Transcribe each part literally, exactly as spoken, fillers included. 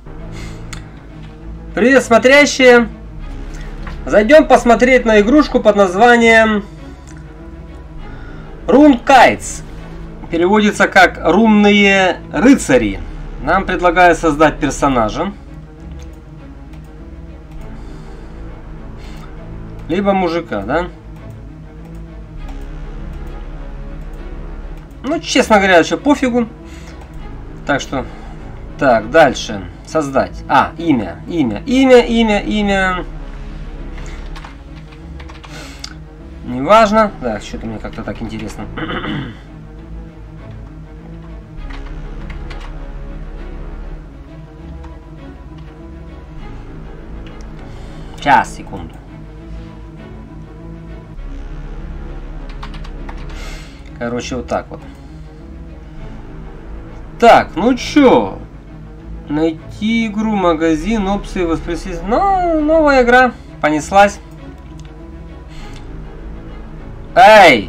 Привет, смотрящие! Зайдем посмотреть на игрушку под названием Rune Kites. Переводится как рунные рыцари. Нам предлагают создать персонажа. Либо мужика, да? Ну, честно говоря, еще пофигу. Так что... Так, дальше. Создать. А, имя, имя, имя, имя, имя. Неважно. Да, что-то мне как-то так интересно. Сейчас, секунду. Короче, вот так вот. Так, ну чё? Найти игру, магазин, опции, воспроизвести. Ну, новая игра. Понеслась. Эй!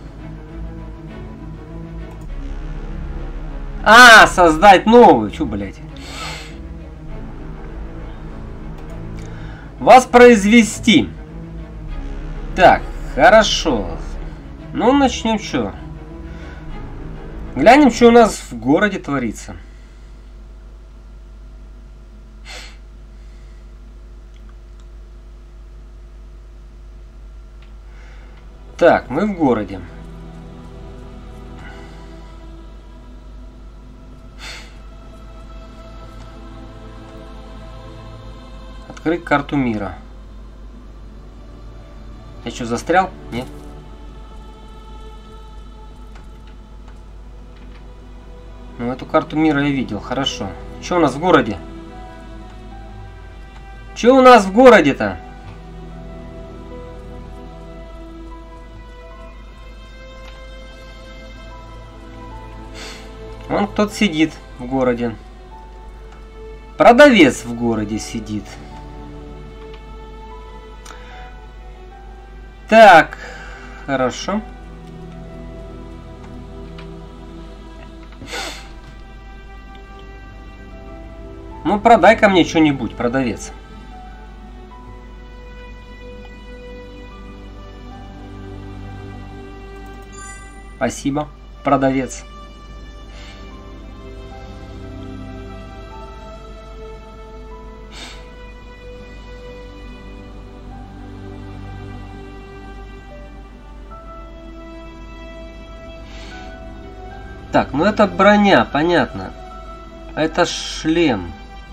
А, создать новую. Чё, блядь? Воспроизвести. Так, хорошо. Ну, начнем что? Глянем, что у нас в городе творится. Так, мы в городе. Открыть карту мира. Я что, застрял? Нет. Ну, эту карту мира я видел, хорошо. Что у нас в городе? Что у нас в городе-то? Вон кто-то сидит в городе. Продавец в городе сидит. Так, хорошо. Ну, продай-ка мне что-нибудь, продавец. Спасибо, продавец. Так, ну это броня, понятно. Это шлем.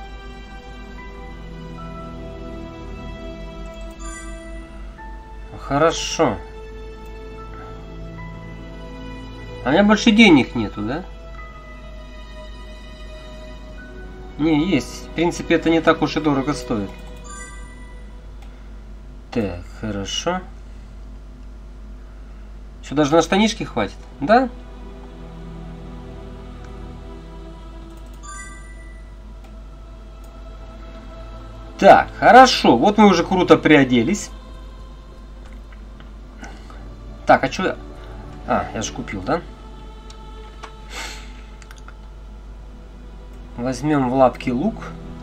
Хорошо. А у меня больше денег нету, да? Не, есть. В принципе, это не так уж и дорого стоит. Так, хорошо. Что, даже на штанишки хватит? Да? Так, хорошо. Вот мы уже круто приоделись. Так, а что я... А, я же купил, да? Возьмем в лапки лук.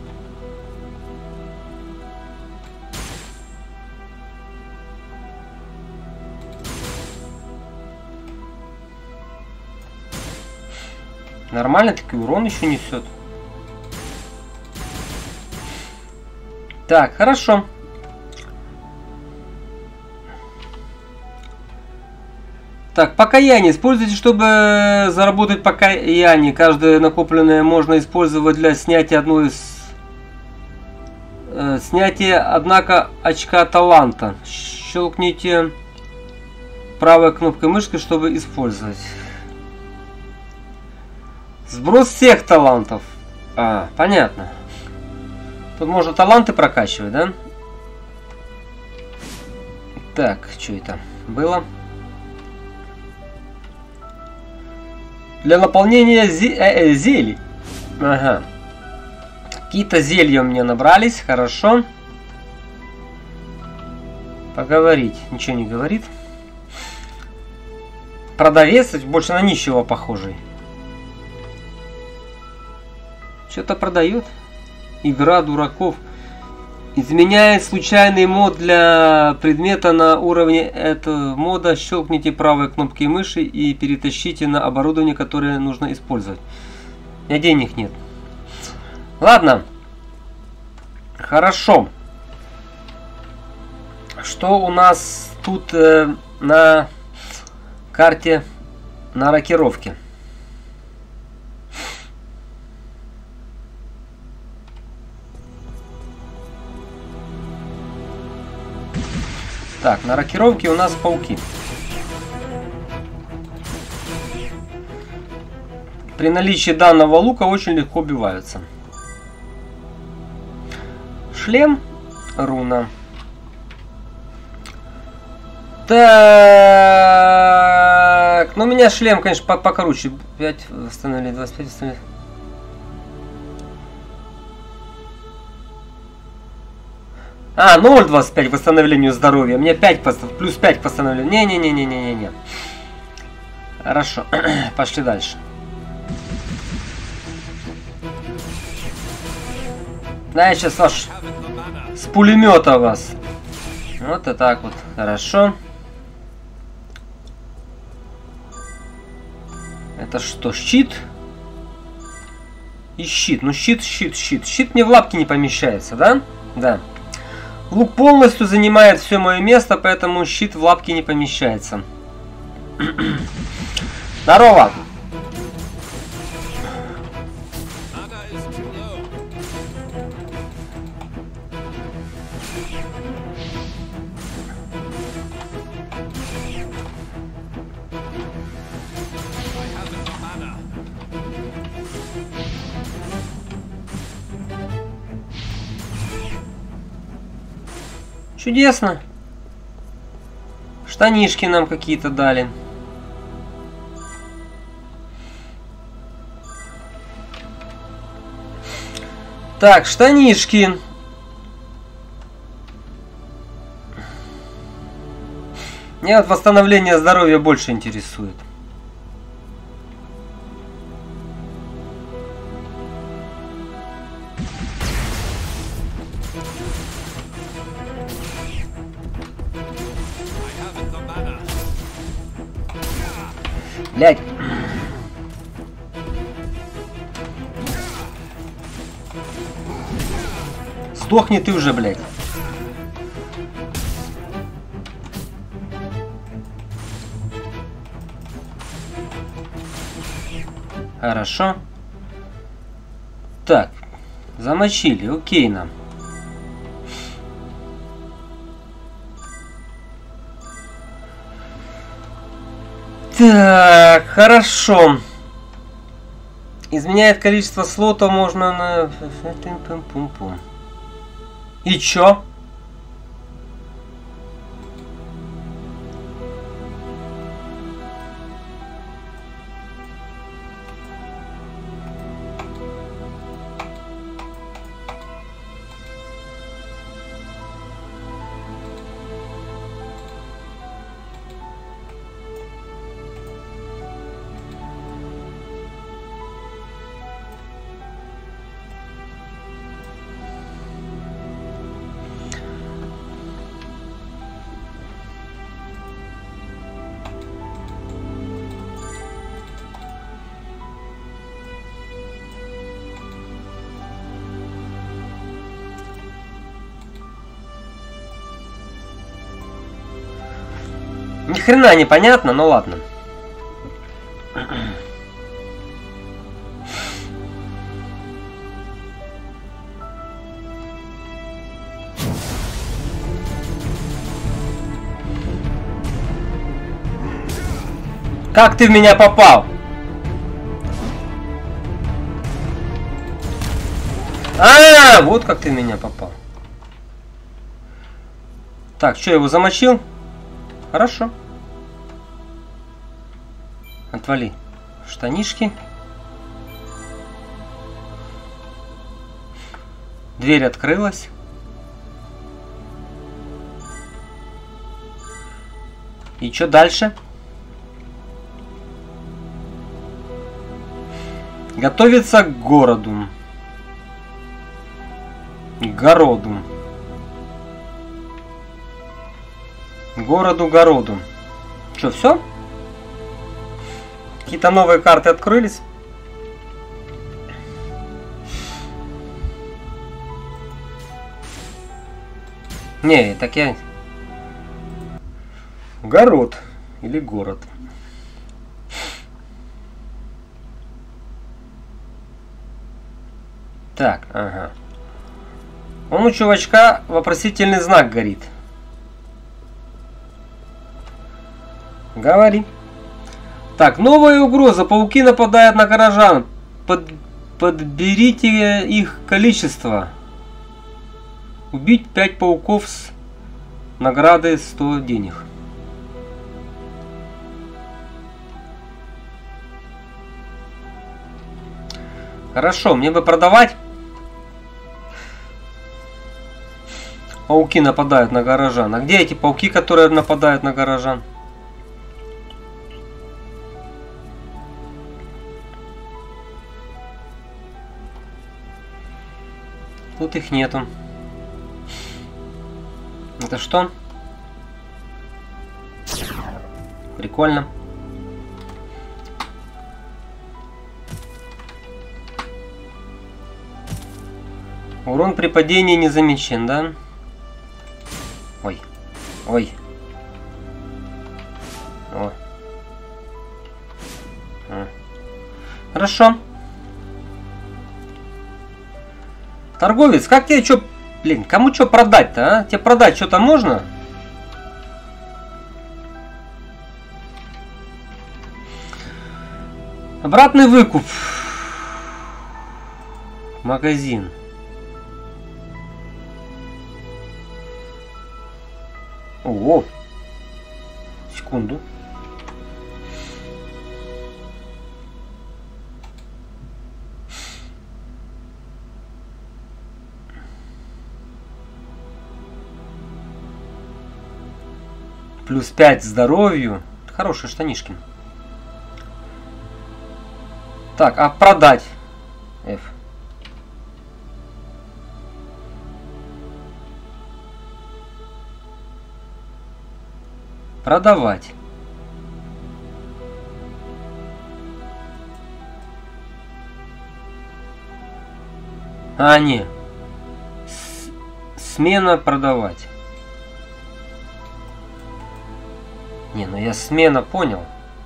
Нормально таки урон еще несет. Так, хорошо. Так, покаяние. Используйте, чтобы заработать покаяние. Каждое накопленное можно использовать для снятия одной из... Э, снятия, однако, очка таланта. Щелкните правой кнопкой мышки, чтобы использовать. Сброс всех талантов. А, понятно. Тут можно таланты прокачивать, да? Так, что это было? Для наполнения зе э -э, зелий. Ага. Какие-то зелья у меня набрались, хорошо. Поговорить. Ничего не говорит. Продавец больше на нищего похожий. Что-то продает. Игра дураков. Изменяет случайный мод для предмета на уровне этого мода. Щелкните правой кнопкой мыши и перетащите на оборудование, которое нужно использовать. У меня денег нет. Ладно. Хорошо. Что у нас тут э, на карте на рокировке? Так, на рокировке у нас пауки. При наличии данного лука очень легко убиваются. Шлем, руна. Так, ну у меня шлем, конечно, покруче. пять восстановили, двадцать пять восстановили. А, ноль двадцать пять к восстановлению здоровья. Мне пять плюс пять к восстановлению. Не-не-не-не-не-не. Хорошо. Пошли дальше. Да, я сейчас ваш с пулемета вас. Вот и так вот. Хорошо. Это что, щит? И щит. Ну, щит, щит, щит. Щит мне в лапки не помещается, да? Да. Лук полностью занимает все мое место, поэтому щит в лапки не помещается. Здорово! Чудесно. Штанишки нам какие-то дали. Так, штанишки. Меня вот восстановление здоровья больше интересует. Блядь. Сдохни ты уже, блядь. Хорошо. Так. Замочили. Окей нам. Так, хорошо. Изменяет количество слотов, можно на... И чё? Ни хрена непонятно, но ладно. Как ты в меня попал? А, вот как ты в меня попал. Так, что, я его замочил? Хорошо. Отвали. Штанишки. Дверь открылась. И что дальше? Готовиться к городу. Городу. Городу-городу. Что, все? Какие-то новые карты открылись. Не, так я... Город. Или город. Так, ага. Он у чувачка вопросительный знак горит. Говори. Так, новая угроза. Пауки нападают на горожан. Под... Подберите их количество. Убить пять пауков с наградой сто денег. Хорошо, мне бы продавать. Пауки нападают на горожан. А где эти пауки, которые нападают на горожан? Тут их нету. Это что? Прикольно. Урон при падении не замечен, да? Ой. Ой. О. О. Хорошо. Торговец, как тебе что... Блин, кому что продать-то, а? Тебе продать что-то можно? Обратный выкуп. Магазин. Ого. Секунду. Плюс пять здоровью. Хорошие штанишки. Так, а продать? F. Продавать. А, не. С смена продавать. Не, ну я смена понял.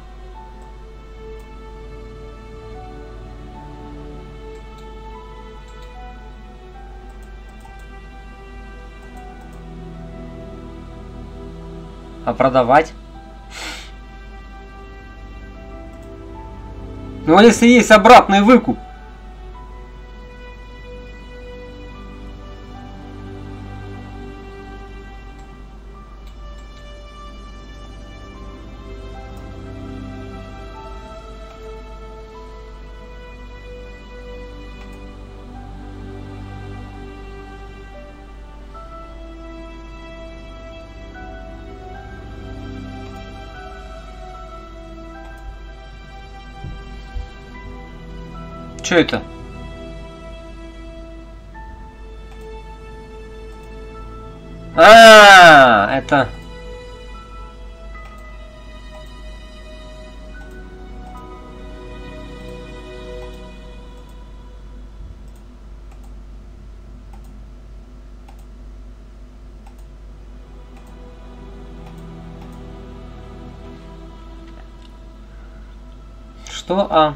А продавать? Ну а если есть обратный выкуп? Что это? А, это... Что? А?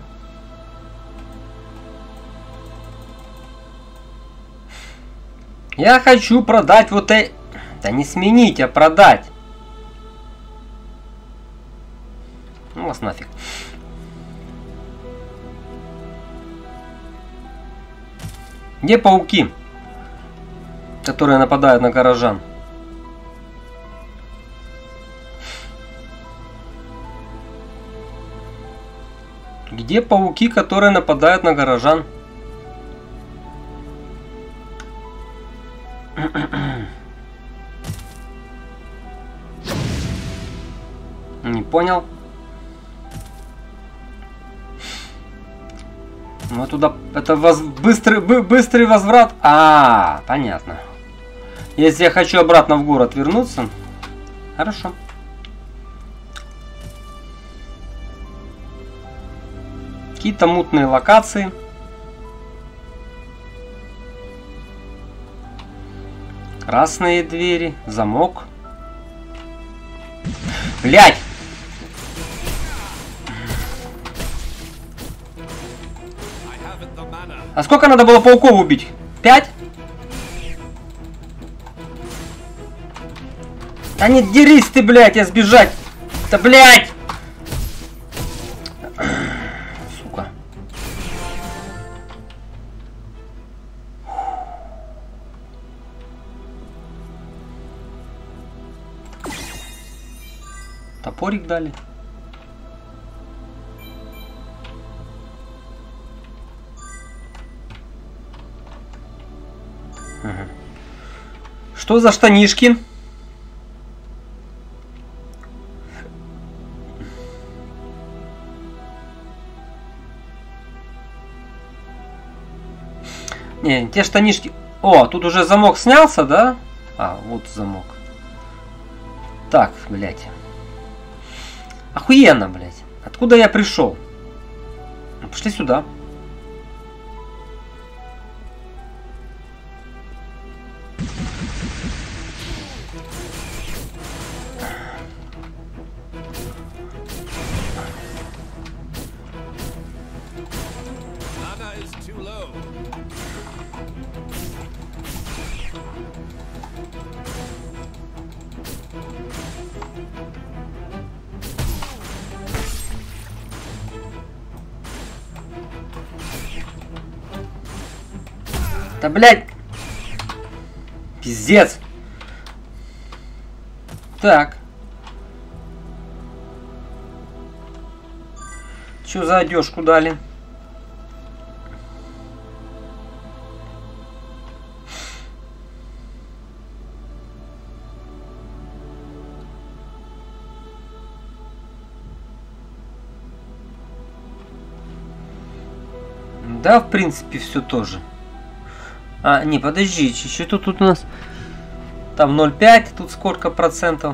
Я хочу продать вот это... Да не сменить, а продать. Ну вас нафиг. Где пауки, которые нападают на горожан? Где пауки, которые нападают на горожан? Не понял. Мы туда... Это воз... быстрый, бы, быстрый возврат. А, понятно. Если я хочу обратно в город вернуться... Хорошо. Какие-то мутные локации. Красные двери. Замок. Блять! А сколько надо было пауков убить? Пять? Да не дерись ты, блядь, я сбежать. Да, блядь! Сука. Топорик дали. Ага. Что за штанишки? Не, те штанишки... О, тут уже замок снялся, да? А, вот замок. Так, блядь. Охуенно, блядь. Откуда я пришел? Ну, пошли сюда. Да, блядь! Пиздец! Так. Чё за одежку дали? Да, в принципе, все тоже. А, не, подождите, еще тут, тут у нас там ноль целых пять, тут сколько процентов?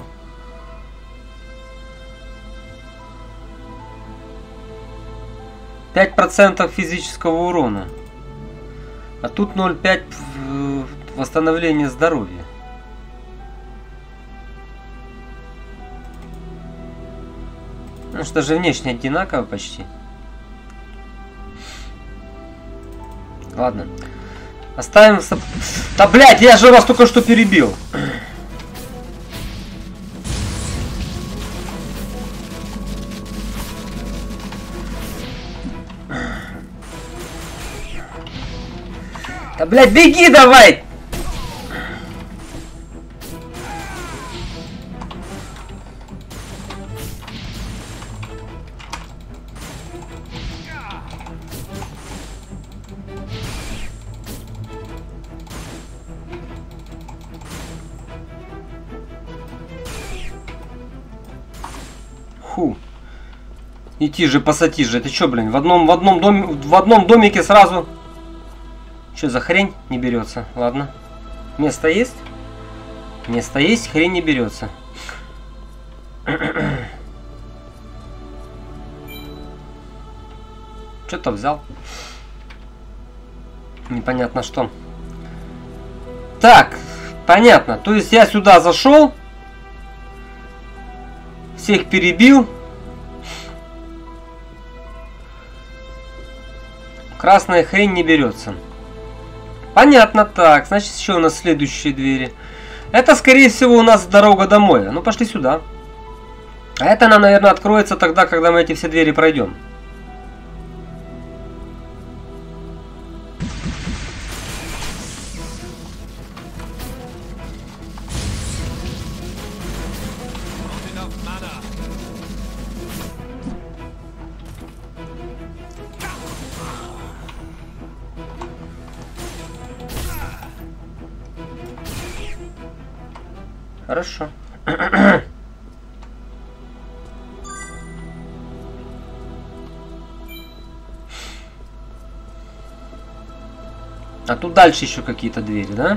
пять процентов физического урона. А тут ноль целых пять восстановления здоровья. Ну что же, внешне одинаково почти. Ладно. Оставим... Да, блядь, я же вас только что перебил. Да, блядь, беги давай! Фу. Идти же, пасати же. Это что, блин, в одном, в одном доме, в одном домике сразу. Что за хрень не берется? Ладно. Место есть? Место есть, хрень не берется. Что-то взял. Непонятно что. Так, понятно. То есть я сюда зашел. Всех перебил. Красная хрень не берется. Понятно, так. Значит, еще у нас следующие двери. Это, скорее всего, у нас дорога домой. Ну, пошли сюда. А это она, наверное, откроется тогда, когда мы эти все двери пройдем. Хорошо. А тут дальше еще какие-то двери, да?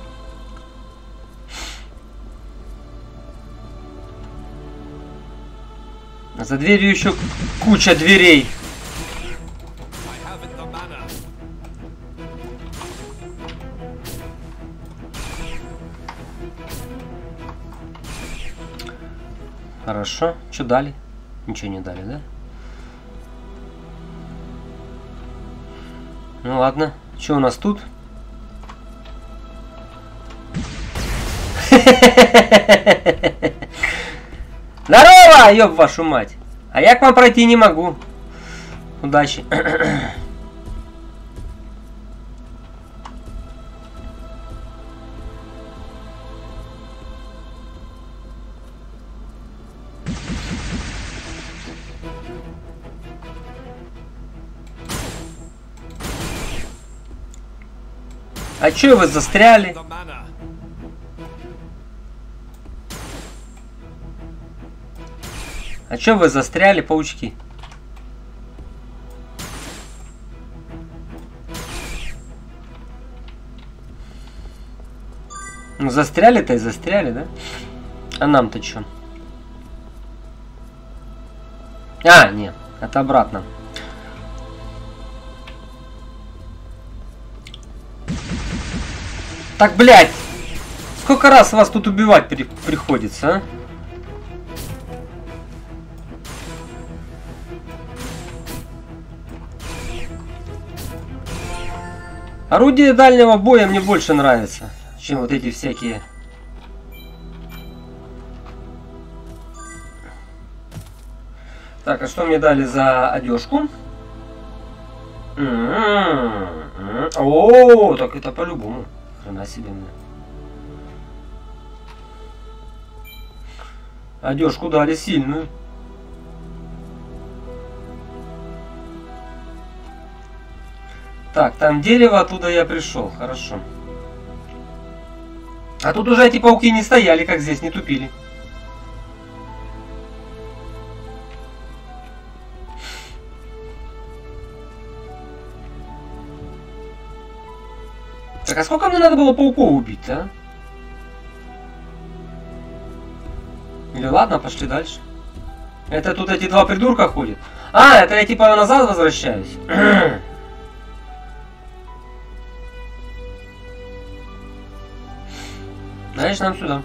А за дверью еще куча дверей. Хорошо. Что дали? Ничего не дали, да? Ну ладно. Что у нас тут? Здорово, ёб вашу мать. А я к вам пройти не могу. Удачи. А чё вы застряли? А чё вы застряли, паучки? Ну застряли-то и застряли, да? А нам-то чё? А, нет, это обратно. Так, блядь! Сколько раз вас тут убивать при приходится, а? Орудие дальнего боя мне больше нравится, чем вот эти всякие. Так, а что мне дали за одежку? О, так это по-любому. Хрена себе мне. Одежку дали сильную. Так, там дерево, оттуда я пришел. Хорошо. А тут уже эти пауки не стояли, как здесь, не тупили. Так, а сколько мне надо было пауков убить, а? Или ладно, пошли дальше. Это тут эти два придурка ходят. А, это я типа назад возвращаюсь. Знаешь, нам сюда.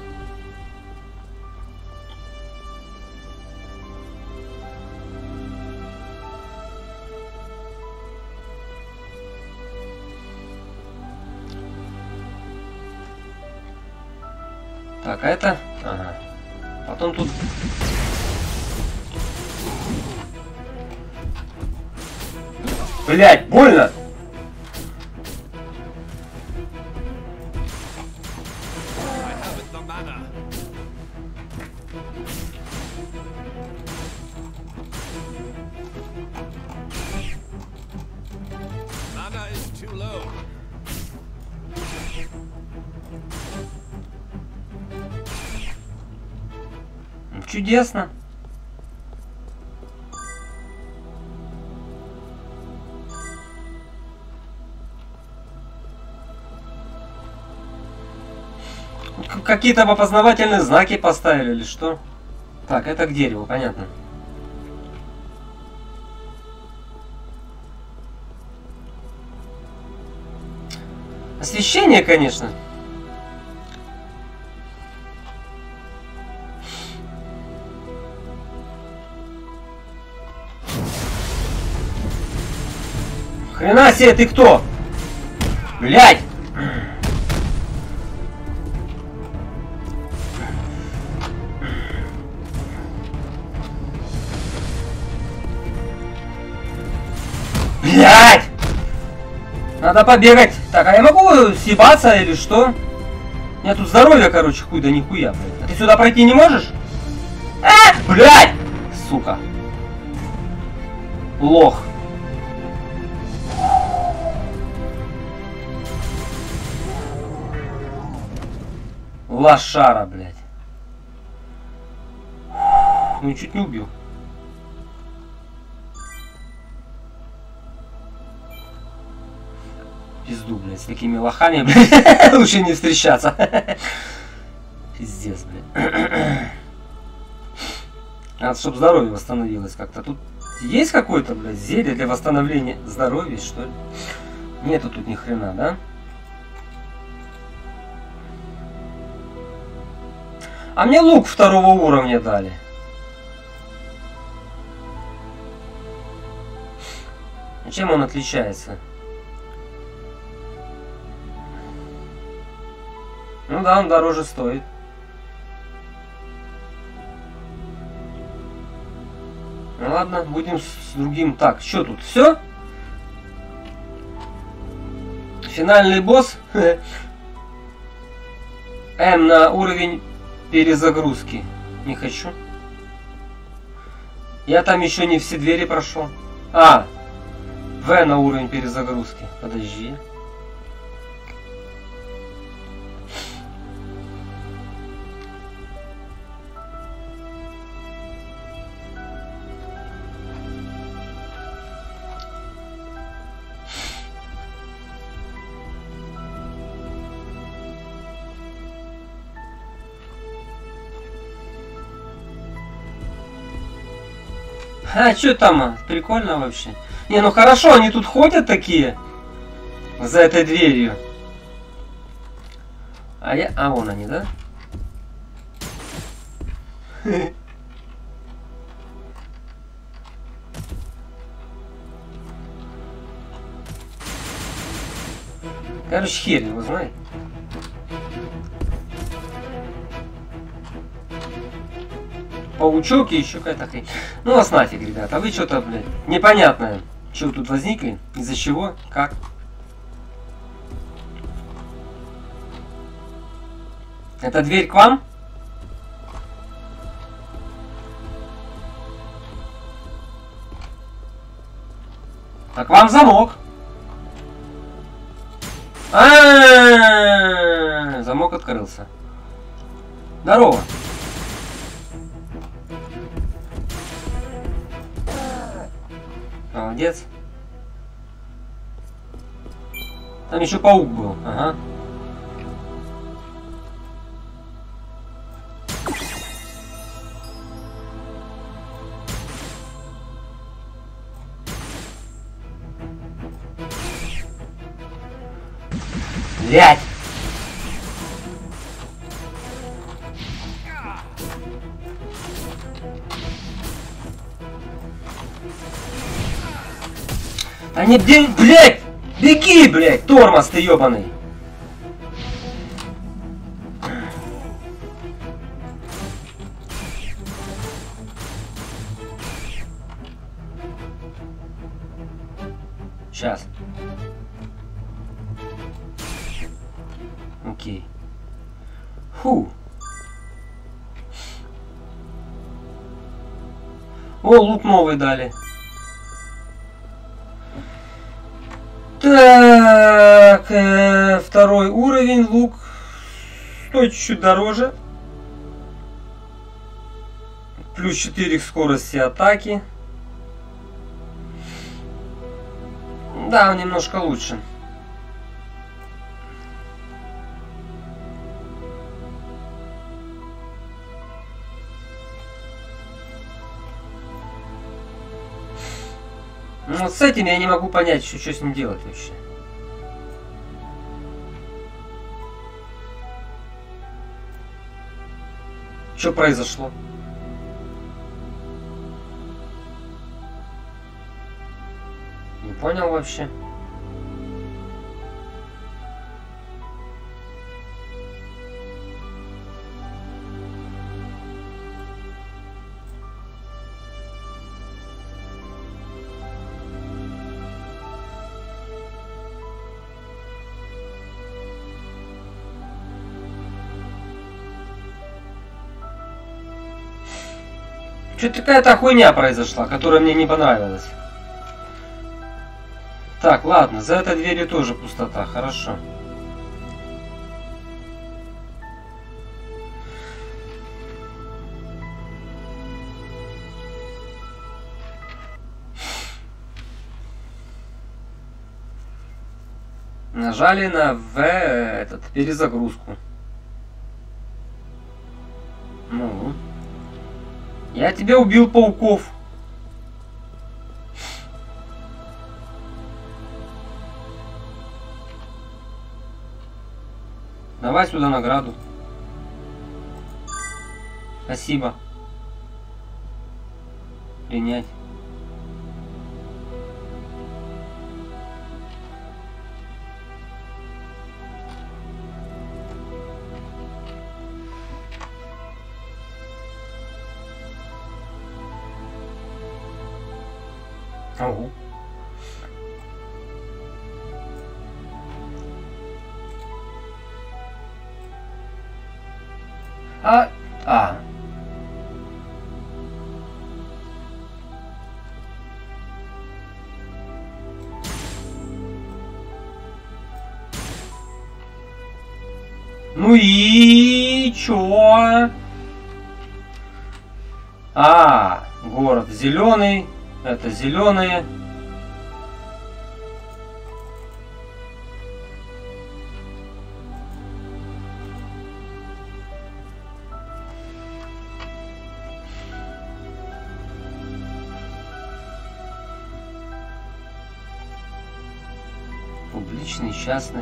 Так, а это? Ага. Потом тут... Блять, больно! Чудесно. Какие-то опознавательные знаки поставили или что? Так, это к дереву, понятно. Освещение, конечно. Хрена себе, ты кто? Блядь! Блядь! Надо побегать. Так, а я могу съебаться или что? У меня тут здоровье, короче, хуй да нихуя, блядь. А ты сюда пройти не можешь? А! Блядь! Сука. Лох. Лошара, блядь. Ну чуть не убил. пизду, блядь. С такими лохами, блядь, лучше не встречаться. Пиздец, блядь. Надо, чтобы здоровье восстановилось как-то. Тут есть какое-то, блядь, зелье для восстановления здоровья, что ли? Нету тут ни хрена, да? А мне лук второго уровня дали. Чем он отличается? Ну да, он дороже стоит. Ну ладно, будем с другим. Так, что тут? Все? Финальный босс. М на уровень перезагрузки. Не хочу. Я там еще не все двери прошел. А, В на уровень перезагрузки. Подожди. А, что там? Прикольно вообще. Не, ну хорошо, они тут ходят такие. За этой дверью. А я... А, вон они, да? Короче, хер его знает. Паучок и еще какая-то хрень. Ну вас нафиг, ребята. А вы что-то, блядь, непонятное. Чего тут возникли? Из-за чего? Как? Это дверь к вам? А к вам замок. А-а-а-а! Замок открылся. Здорово. Молодец. Там еще паук был. Ага. Блять! А не, блядь! Беги, блядь, тормоз ты ебаный! Сейчас. Окей. Фу. О, лут новый дали. Так, э, второй уровень, лук стоит чуть-чуть дороже. Плюс четыре к скорости атаки. Да, он немножко лучше. Ну, вот с этим я не могу понять, что, что с ним делать вообще. Что произошло? Не понял вообще. Что-то какая-то хуйня произошла, которая мне не понравилась. Так, ладно, за этой дверью тоже пустота, хорошо. Нажали на В этот перезагрузку. Ну. Я тебя убил, пауков. Давай сюда награду. Спасибо. Принять. Ого. А, а. Ну и чё? А, город зеленый. Это зеленые. Публичный, частный.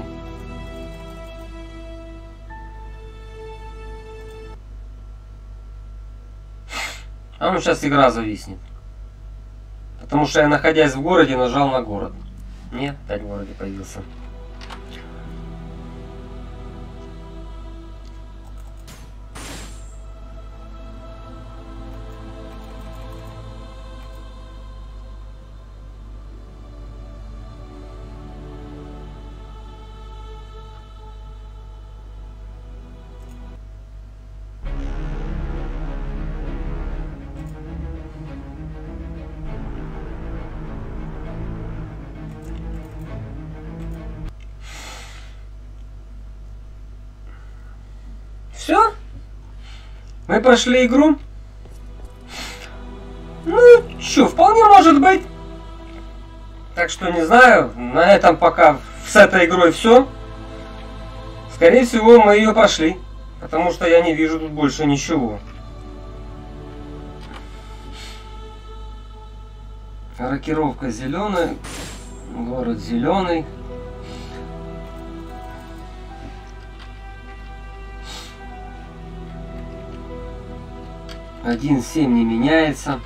А ну сейчас игра зависнет. Потому что я, находясь в городе, нажал на город. Нет, опять в городе появился. Все? Мы прошли игру? Ну, что, вполне может быть. Так что не знаю, на этом пока с этой игрой все. Скорее всего, мы ее пошли. Потому что я не вижу тут больше ничего. Рокировка зеленая. Город зеленый. один семь не меняется.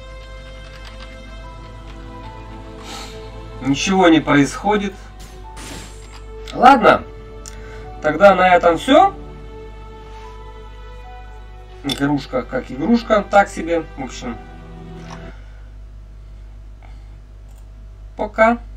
Ничего не происходит. Ладно. Тогда на этом все. Игрушка как игрушка. Так себе. В общем. Пока.